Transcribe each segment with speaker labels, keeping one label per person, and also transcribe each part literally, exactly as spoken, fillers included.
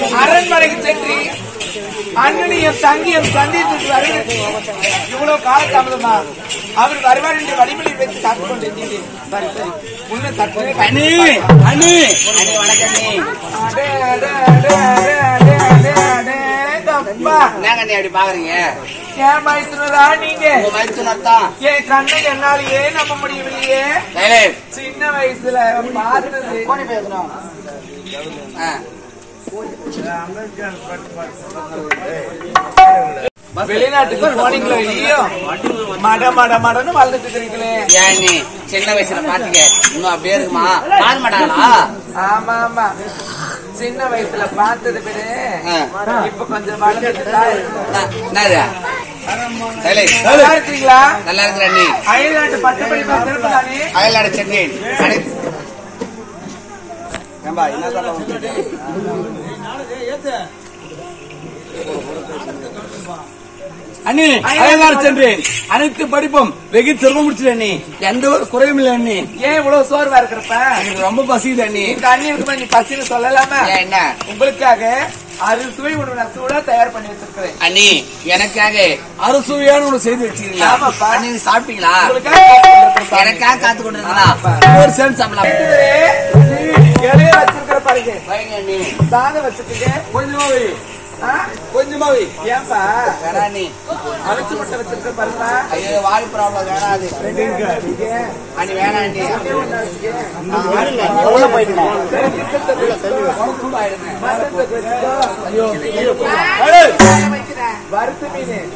Speaker 1: அரண்மனைக்கு சென்று அண்ணனையும் தங்கியும் சந்தித்து வருவது இவ்வளவு கால தாமதமா அவர் வருவார் என்று வழிமொழி வைத்து காத்து கொண்டிருந்தீங்க. சரி சரி முன்ன சற்று
Speaker 2: அண்ணி அண்ணி வணக்கம். நீ அப்படி பாக்குறீங்க
Speaker 1: ஏன் மைத்துனரா நீங்க?
Speaker 2: மைத்துனர்தான்.
Speaker 1: என் கண்ணை என்னாலேயே நம்ப முடியவில்லையே. சின்ன வயசுல பார்த்தது
Speaker 2: போனி பேசணும்.
Speaker 1: வெளிநாட்டுக்கு போனீங்களோ இல்லையோ மட மட மடன்னு வளர்ந்துட்டு இருக்கிறீங்களே.
Speaker 2: ஏன் நீ சின்ன வயசுல பாத்தீங்க இன்னும் அப்படியே இருக்குமா? பாரு மாட்டாங்களா?
Speaker 1: ஆமா ஆமா சின்ன வயசுல பார்த்தது பேரு இப்ப கொஞ்சம் வளர்ந்துட்டு நல்லா இருக்கீங்களா?
Speaker 2: நல்லா இருக்கிற நீ
Speaker 1: அயல்நாட்டு பட்டப்படி தானே?
Speaker 2: அயல்நாடு சென்னை அண்ணி அயல்நாடு சென்றேன். அனைத்து படிப்பும் வெகு சிரமம் முடிச்சிட அண்ணி. எந்த ஒரு குறையும் இல்லை அண்ணி.
Speaker 1: ஏன் இவ்வளவு சோர்வா இருக்கிறப்ப?
Speaker 2: எனக்கு ரொம்ப பசிக்குது அண்ணி.
Speaker 1: இந்த அண்ணிக்கு நீ பசின்னு சொல்லலாமா?
Speaker 2: என்ன
Speaker 1: உங்களுக்காக அறுசுவை உணவு நான் சூடா தயார் பண்ணி வச்சிருக்கிறேன்.
Speaker 2: அண்ணி எனக்காக அறுசுவையான உணவு செய்து வச்சிருக்கீங்களா?
Speaker 1: ஆமாப்பா.
Speaker 2: நீங்க சாப்பிட்டீங்களா? எனக்காக காத்து கொண்டு இருக்கா? ஒரு சேர்ந்து சாப்பிடலாம்.
Speaker 1: இலைய வச்சிருக்கிற பாருங்க.
Speaker 2: அண்ணி
Speaker 1: சாதம் வச்சிருக்கீங்க
Speaker 2: கொஞ்சமாவே கொஞ்சமாவே.
Speaker 1: ஏன்பா
Speaker 2: வேணா நீ
Speaker 1: அழைச்சு முட்டை வச்சிருக்க பாருங்க.
Speaker 2: ஐயோ வாய் ப்ராப்ளம் வேணாது அண்ணி. வேணா அண்ணி
Speaker 1: வறுத்து மீன்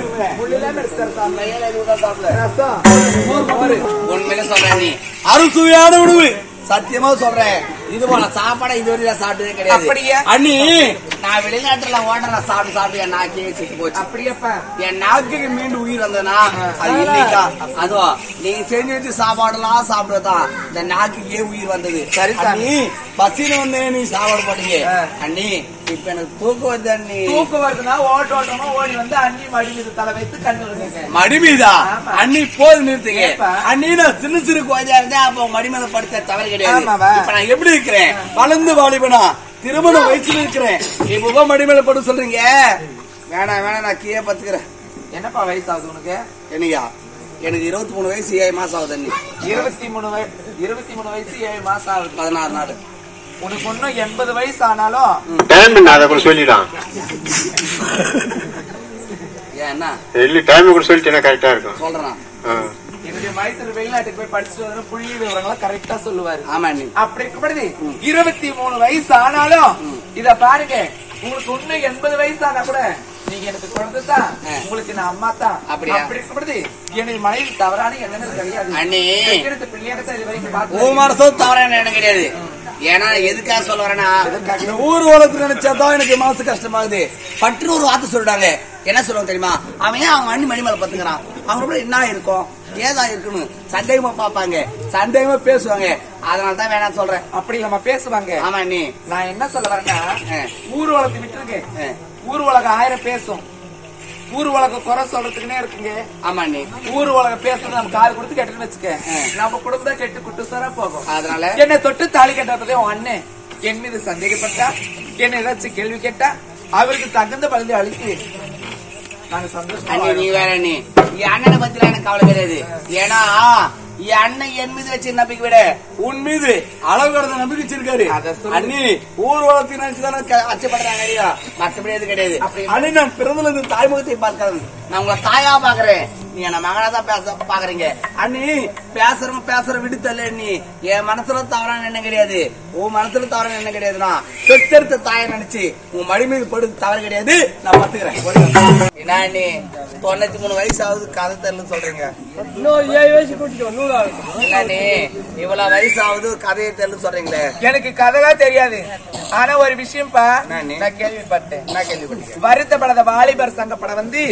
Speaker 2: உண்மையில சொல்றேன் நீ அறுசுவையான உணவு சத்தியமா சொல்றேன். இது போல சாப்பாடை இதுவரையில சாப்பிட்டதே கிடையாது அண்ணி. நான் வெளிநாட்டுல ஓட்டல சாப்பிட்டு சாப்பிட்டு என் நாக்கே செத்து போச்சு.
Speaker 1: அப்படியப்பா
Speaker 2: என் நாக்குக்கு மீண்டும் உயிர் வந்ததுன்னா அது இல்லைக்கா. அதுவும் நீங்க செஞ்சு வச்சு சாப்பாடு எல்லாம் சாப்பிடுறதான் இந்த நாக்குக்கே உயிர் வந்தது.
Speaker 1: சரி
Speaker 2: அண்ணி பசின்னு வந்தே நீ சாப்பாடு போட்டீங்க அண்ணி. இப்ப எனக்கு தூக்கம் வருது அண்ணி.
Speaker 1: தூக்கம் வருதுன்னா ஓட்ட ஓட்டமா ஓடி வந்து அண்ணி மடி மீது தலை வைத்து கண்டு
Speaker 2: மடி மீதா அண்ணி போது நிறுத்துங்க அண்ணி. நான் சின்ன சிறு குழந்தையா இருந்தேன் அப்ப மடி மேல படுத்த தவறு கிடையாது. இப்ப நான் எப்படி இருக்கிறேன்? வளர்ந்து வாலிபனா திருமண வயசுல இருக்கிறேன். இப்ப மடி மேல படுத்து சொல்றீங்க. வேணாம் வேணாம் நான் கீழே பத்துக்கிறேன்.
Speaker 1: என்னப்பா வயசு ஆகுது உனக்கு?
Speaker 2: என்னையா எனக்கு இருபத்தி மூணு வயசு ஏழு மாசம் ஆகுது அண்ணி.
Speaker 1: இருபத்தி மூணு இருபத்தி மூணு வயசு ஏழு மாசம் ஆகுது.
Speaker 2: பதினாறு நாள்.
Speaker 1: உனக்கு ஒன்னும் எண்பது வயசு ஆனாலும்
Speaker 3: அதை கூட சொல்லிடான்.
Speaker 2: ஏன்னா
Speaker 3: டைம் கூட சொல்லிட்டேன்னா கரெக்டா இருக்கும்.
Speaker 2: சொல்றேன்.
Speaker 1: என்னுடைய மைத்தர் வெளிநாட்டுக்கு போய் படிச்சுட்டு வந்து புள்ளி விவரங்களை கரெக்டா சொல்லுவாரு.
Speaker 2: ஆமா அண்ணி.
Speaker 1: அப்படி இருக்கப்படுது இருபத்தி மூணு வயசு ஆனாலும் இத பாருங்க உங்களுக்கு ஒன்னும் எண்பது வயசு ஆனா கூட நீங்க எனக்கு குழந்தை தான். உங்களுக்கு நான் அம்மா தான். அப்படி இருக்கப்படுது என்னுடைய மனைவி தவறான எண்ணம் கிடையாது
Speaker 2: அண்ணி.
Speaker 1: பிள்ளையானதான் இது வரைக்கும் பார்த்து
Speaker 2: உன் மனசும் தவறான எண்ணம் கிடையாது. ஏன்னா எதுக்காக சொல்ல வரேன்னா ஊர் உலகத்துல நினைச்சாதான் எனக்கு மனசு கஷ்டமாகுது. பற்று ஒரு வார்த்தை சொல்றாங்க. என்ன சொல்லுவாங்க தெரியுமா? அவன் ஏன் அவங்க அண்ணி மணி மேல பத்துக்கிறான்? அவங்க என்ன இருக்கும் ஏதா இருக்குன்னு சந்தேகமா பாப்பாங்க, சந்தேகமா பேசுவாங்க. அதனாலதான் வேணாம் சொல்றேன்.
Speaker 1: அப்படி நம்ம பேசுவாங்க.
Speaker 2: ஆமா நீ
Speaker 1: நான் என்ன சொல்ல வரேன்னா ஊர் உலகத்தை விட்டுருக்கேன். ஊர் உலகம் ஆயிரம் பேசும். ஊர் உலகம் குறை சொல்றதுக்குன்னே இருக்குங்க.
Speaker 2: ஆமா நீ
Speaker 1: ஊர் உலகம் பேசுறது நம்ம காது கொடுத்து கேட்டுன்னு வச்சுக்க நம்ம குடும்பம் கெட்டு குட்டுசாரா போகும்.
Speaker 2: அதனால
Speaker 1: என்னை தொட்டு தாலி கட்டப்பதே உன் அண்ணன் என் மீது சந்தேகப்பட்டா என்ன ஏதாச்சும் கேள்வி கேட்டா அவருக்கு தகுந்த பதிலை அளித்து நாங்க சந்தோஷம்.
Speaker 2: நீ வேற நீ என் அண்ணனை பத்தில எனக்கு கவலை கிடையாது. ஏன்னா என் அண்ணன் என் மீது வச்சு நம்பிக்கை விட உன் மீது அளவு கடந்த நம்பிக்கை வச்சிருக்காரு. அண்ணி ஊர் வளர்த்தி நினைச்சுதானே அச்சப்படுறாங்க இல்லையா? மற்றபடி எது கிடையாது. அண்ணி நான் பிறந்தல இருந்து தாய்முகத்தை பார்க்கறது. நான் உங்களை தாயா பாக்குறேன். நீ என்ன மகனா தான் பேச பாக்குறீங்க. அண்ணி பேசுறவங்க பேசுற விடுத்தல்ல. நீ என் மனசுல தவறான எண்ணம் கிடையாது. உன் மனசுல தவறான எண்ணம் கிடையாதுன்னா பெற்றெடுத்த தாயை நினைச்சு உன் மடி மீது படுத்து தவறு கிடையாது. நான் பாத்துக்கிறேன். என்ன நீ தொண்ணூத்தி மூணு வயசு ஆகுது கதை தெரியல சொல்றீங்க.
Speaker 1: இன்னும் ஏழு வயசு கூட்டிட்டு
Speaker 2: என்ன நீ இவ்வளவு வயசு ஆகுது கதையை தெரியல சொல்றீங்களே?
Speaker 1: எனக்கு கதைலாம் தெரியாது. ஆனா ஒரு விஷயம்ப்பா நான் கேள்விப்பட்டேன்.
Speaker 2: நான் கேள்விப்பட்டேன்.
Speaker 1: வருத்தப்படாத வாலிபர் சங்க படம் வந்து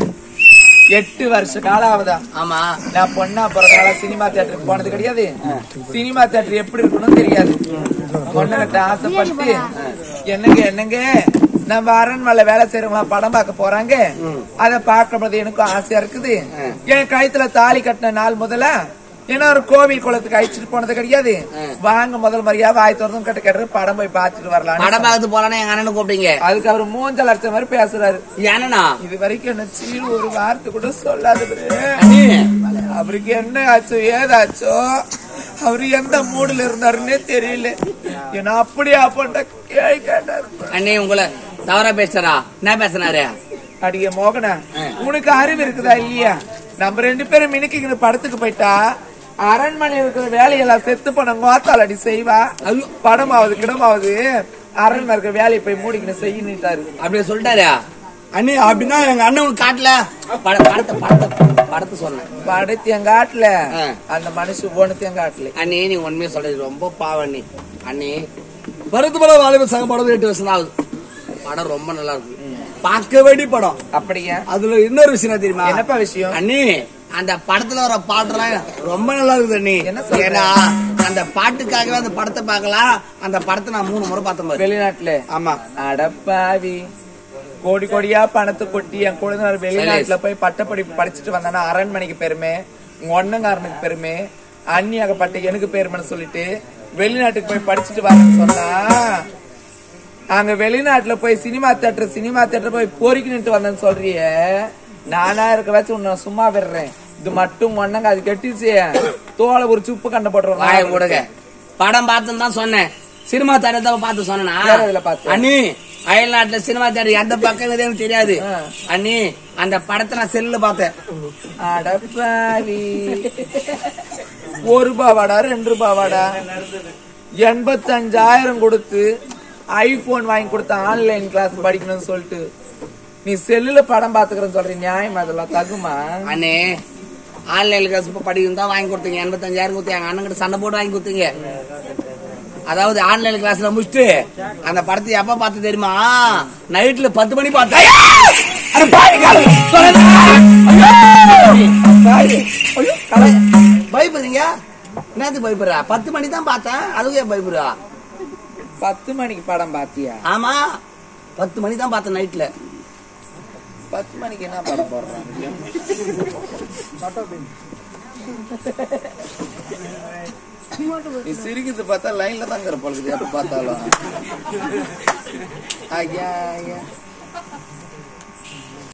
Speaker 1: எட்டு வருஷ காலம் ஆகுதா?
Speaker 2: ஆமா.
Speaker 1: நான் பொண்ணா பிறந்தால சினிமா தியேட்டருக்கு போனது கிடையாது. சினிமா தியேட்டர் எப்படி இருக்கணும்னு தெரியாது. பொண்ணுகிட்ட ஆசைப்பட்டு என்னங்க என்னங்க நம்ம அரண்மனை வேலை செய்யறவங்களா படம் பார்க்க போறாங்க. அதை பார்க்கறது எனக்கும் ஆசையா இருக்குது. என் கழுத்துல தாலி கட்டின நாள் முதல்ல ஏன்னா ஒரு கோவில் குளத்துக்கு அழைச்சிட்டு போனது கிடையாது. வாங்க முதல் மரியாதை ஆயிரத்தி ஒருத்தம் கிட்ட கேட்டு படம் போய் பாத்துட்டு வரலாம்.
Speaker 2: படம் பார்த்து போலான்னு எங்க அண்ணனு கூப்பிட்டீங்க.
Speaker 1: அதுக்கு அவர் மூஞ்சல் அடிச்ச மாதிரி பேசுறாரு.
Speaker 2: ஏன்னா
Speaker 1: இது வரைக்கும் என்ன சீரு ஒரு வார்த்தை கூட சொல்லாது. அவருக்கு என்ன ஆச்சோ ஏதாச்சோ அவரு எந்த மூடுல இருந்தாருன்னே தெரியல. ஏன்னா அப்படியே அப்ப கேள்வி கேட்டாரு.
Speaker 2: அண்ணே உங்களை தவறா பேசுறா என்ன பேசுனாரு?
Speaker 1: அடிய மோகனா உனக்கு அறிவு இருக்குதா இல்லையா? நம்ம ரெண்டு பேரும் மினுக்கு படத்துக்கு போயிட்டா அரண்மனை இருக்கிற வேலையெல்லாம் செத்து போன கோத்தால் அடி செய்வா. படமாவது கிடமாவது அரண்மனை இருக்கிற வேலையை போய் மூடிக்கணும் செய்யிட்டாரு.
Speaker 2: அப்படியே சொல்லிட்டாரு அண்ணி. அப்படின்னா எங்க அண்ணன் காட்டல படத்தை படத்தை படத்தை சொன்னேன்.
Speaker 1: படத்தையும் காட்டல அந்த மனுஷன் போனத்தையும் காட்டல.
Speaker 2: அண்ணி நீ உண்மையை சொல்றது ரொம்ப பாவம் அண்ணி. அண்ணி பருத்து படம் வாலிப சங்க படம் எட்டு வருஷம் ஆகுது. படம் ரொம்ப நல்லா இருக்கு. பார்க்க வேண்டிய படம்.
Speaker 1: அப்படியா?
Speaker 2: அதுல இன்னொரு விஷயம் தெரியுமா?
Speaker 1: என்னப்பா விஷயம்?
Speaker 2: அண்ணி அந்த படத்துல வர பாட்டுலாம் ரொம்ப நல்லா இருக்குது அண்ணி. ஏன்னா அந்த பாட்டுக்காகவே அந்த படத்தை பார்க்கலாம். அந்த படத்தை நான் மூணு முறை பார்த்தேன்
Speaker 1: வெளிநாட்டுல.
Speaker 2: ஆமா.
Speaker 1: அடப்பாவி கோடி கோடியா பணத்தை கொட்டி என் குழந்தை வெளிநாட்டுல போய் பட்டப்படிப்பு படிச்சுட்டு வந்தானா அரண்மனைக்கு பெருமை, உங்க ஒன்னங்காரனுக்கு பெருமை, அந்நியாகப்பட்ட எனக்கு பெருமைன்னு சொல்லிட்டு வெளிநாட்டுக்கு போய் படிச்சுட்டு வரேன்னு சொன்னா அங்க வெளிநாட்டுல போய் சினிமா தியேட்டர் சினிமா தியேட்டர் போய் போரிக்கிட்டு வந்தேன்னு சொல்றிய. நானா இருக்க வச்சு உன்ன சும்மா விடுறேன். இது மட்டும் ஒன்னங்க அது கெட்டிச்சு தோலை ஒரு சுப்பு கண்ட போட்டுருவோம்.
Speaker 2: படம் பார்த்துன்னு தான் சொன்னேன். சினிமா தியேட்டர் பார்த்து சொன்னா அண்ணி அயல் நாட்டுல சினிமா தியேட்டர் எந்த பக்கம் எனக்கு தெரியாது அண்ணி. அந்த படத்தை நான் செல்லுல பார்த்தேன்.
Speaker 1: அடப்பாவி ஒரு ரூபாவாடா ரெண்டு ரூபாவாடா எண்பத்தி அஞ்சாயிரம் கொடுத்து ஐபோன் வாங்கி கொடுத்த ஆன்லைன் கிளாஸ் படிக்கணும்னு சொல்லிட்டு நீ செல்லுல படம் பாத்துக்கிறேன்னு சொல்ற நியாயம் அதெல்லாம் தகுமா?
Speaker 2: அண்ணே ஆன்லைன் கிளாஸ் படிக்கணும் தான் வாங்கி கொடுத்தீங்க. எண்பத்தி அஞ்சாயிரம் கொடுத்து எங்க அண்ணன் கிட்ட சண்டை போட்டு வாங்கி கொடுத்தீங்க. அதாவது ஆன்லைன் கிளாஸ்ல முடிச்சுட்டு அந்த படத்தை எப்ப பார்த்து தெரியுமா? நைட்ல பத்து மணி பார்த்தேன். பயப்படுறீங்க? என்னது பயப்படுறா? பத்து மணி தான் பார்த்தேன். அதுவே பயப்படுறா?
Speaker 1: பத்து மணிக்கு படம் பாத்தியா?
Speaker 2: ஆமா பத்து மணி தான் பார்த்தேன் நைட்ல.
Speaker 1: பத்து மணிக்கு என்ன படம் போடுறான்? நீ சிரிக்கிறது பார்த்தா லைன்ல தாங்க இருப்பா எப்ப பார்த்தாலும். ஐயா ஐயா